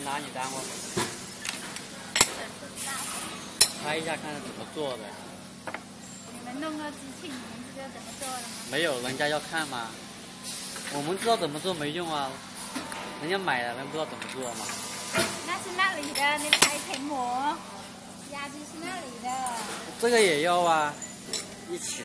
拿你单位，拍一下看是怎么做的。 你们弄个机器，你们知道怎么做的吗？ 没有，人家要看吗？我们知道怎么做没用啊，人家买了人不知道怎么做吗？ 那是那里的，那个台前膜，压机是那里的。 这个也要啊，一起。